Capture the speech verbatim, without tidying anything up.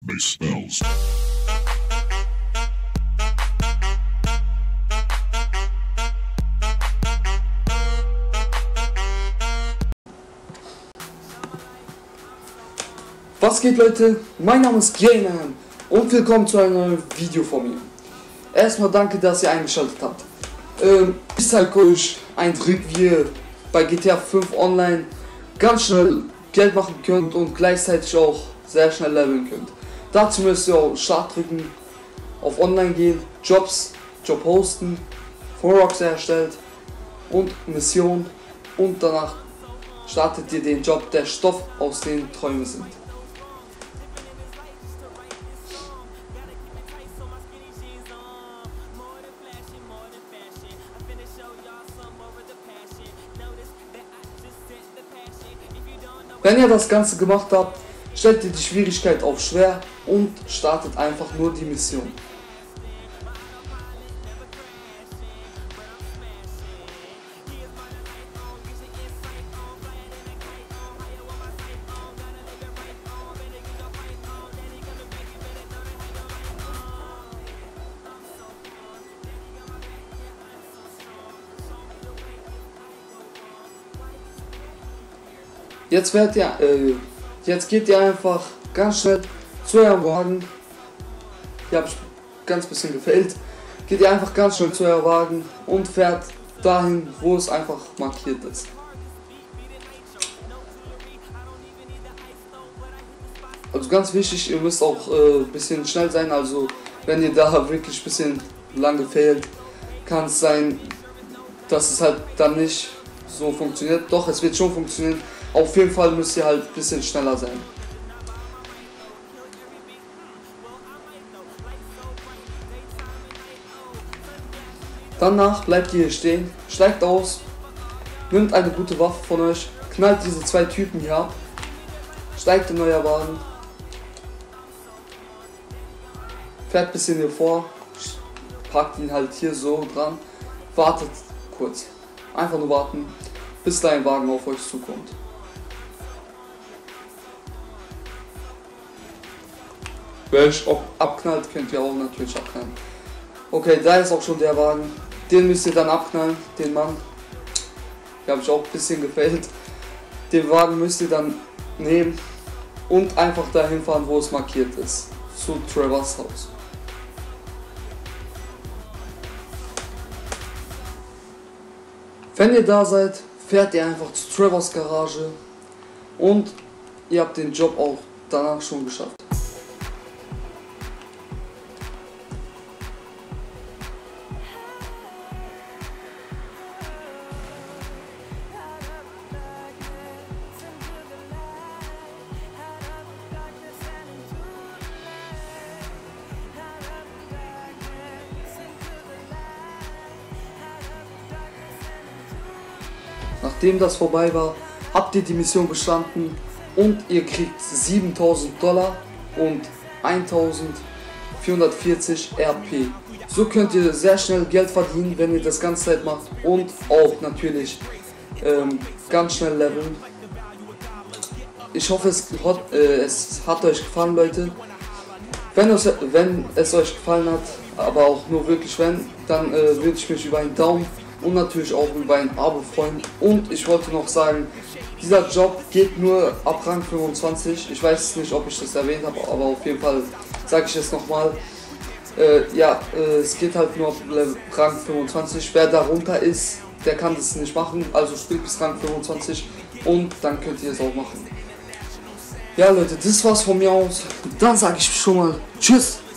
Make spells. Was geht, Leute? Mein Name ist Greyman und willkommen zu einem neuen Video von mir. Erstmal danke, dass ihr eingeschaltet habt. Ähm, ich zeige euch einen Trick, wie ihr bei G T A fünf Online ganz schnell Geld machen könnt und gleichzeitig auch sehr schnell leveln könnt. Dazu müsst ihr auf Start drücken, auf Online gehen, Jobs, Job hosten, Forex erstellt und Mission, und danach startet ihr den Job, der Stoff aus den Träumen sind. Wenn ihr das Ganze gemacht habt, stellt ihr die Schwierigkeit auf schwer und startet einfach nur die Mission. Jetzt werdet ihr, äh, jetzt geht ihr einfach ganz schnell zu eurem Wagen. Hier habe ich ganz bisschen gefällt. Geht ihr einfach ganz schnell zu eurem Wagen und fährt dahin, wo es einfach markiert ist. Also ganz wichtig, ihr müsst auch ein äh, bisschen schnell sein. Also wenn ihr da wirklich ein bisschen lange fehlt, kann es sein, dass es halt dann nicht so funktioniert. Doch, es wird schon funktionieren. Auf jeden Fall müsst ihr halt ein bisschen schneller sein. Danach bleibt ihr hier stehen, steigt aus, nimmt eine gute Waffe von euch, knallt diese zwei Typen hier ab, steigt in euer Wagen, fährt ein bisschen hier vor, packt ihn halt hier so dran, wartet kurz. Einfach nur warten, bis dein Wagen auf euch zukommt. Wer euch auch abknallt, könnt ihr auch natürlich abknallen. Okay, da ist auch schon der Wagen. Den müsst ihr dann abknallen, den Mann. Hier habe ich auch ein bisschen gefällt. Den Wagen müsst ihr dann nehmen und einfach dahin fahren, wo es markiert ist. Zu Trevors Haus. Wenn ihr da seid, fährt ihr einfach zu Trevors Garage und ihr habt den Job auch danach schon geschafft. Nachdem das vorbei war, habt ihr die Mission bestanden und ihr kriegt siebentausend Dollar und eintausendvierhundertvierzig R P. So könnt ihr sehr schnell Geld verdienen, wenn ihr das ganze Zeit macht, und auch natürlich ähm, ganz schnell leveln. Ich hoffe, es hat, äh, es hat euch gefallen, Leute. Wenn es, wenn es euch gefallen hat, aber auch nur wirklich wenn, dann äh, würde ich mich über einen Daumen und natürlich auch über ein Abo freuen. Und ich wollte noch sagen, dieser Job geht nur ab Rang fünfundzwanzig. Ich weiß nicht, ob ich das erwähnt habe, aber auf jeden Fall sage ich es nochmal. Äh, ja, äh, es geht halt nur ab Rang fünfundzwanzig. Wer darunter ist, der kann das nicht machen. Also spielt bis Rang fünfundzwanzig und dann könnt ihr es auch machen. Ja, Leute, das war's von mir aus. Dann sage ich schon mal Tschüss.